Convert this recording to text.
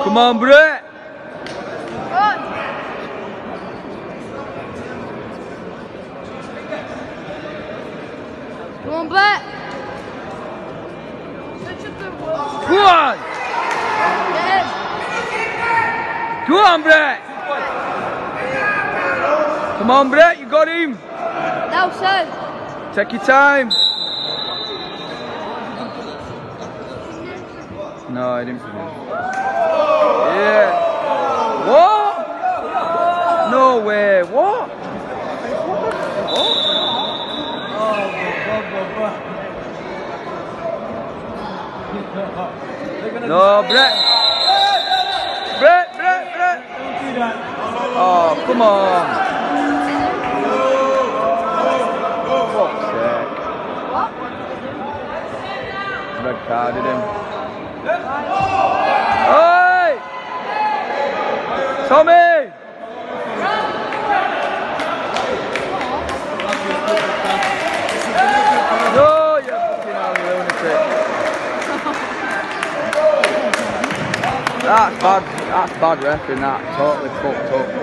Come on, Brett. Come on, Brett. Go on. Go on, Brett. Come on, Brett, you got him. Now, sir. Take your time. No, I didn't forget. Yeah. What? No way. What? No, Brett. Brett. Oh, come on. Fuck's sake. Red carded him. Hey! Tommy! No, you fucking hell, lunatic. That's bad ref in that, totally fucked up.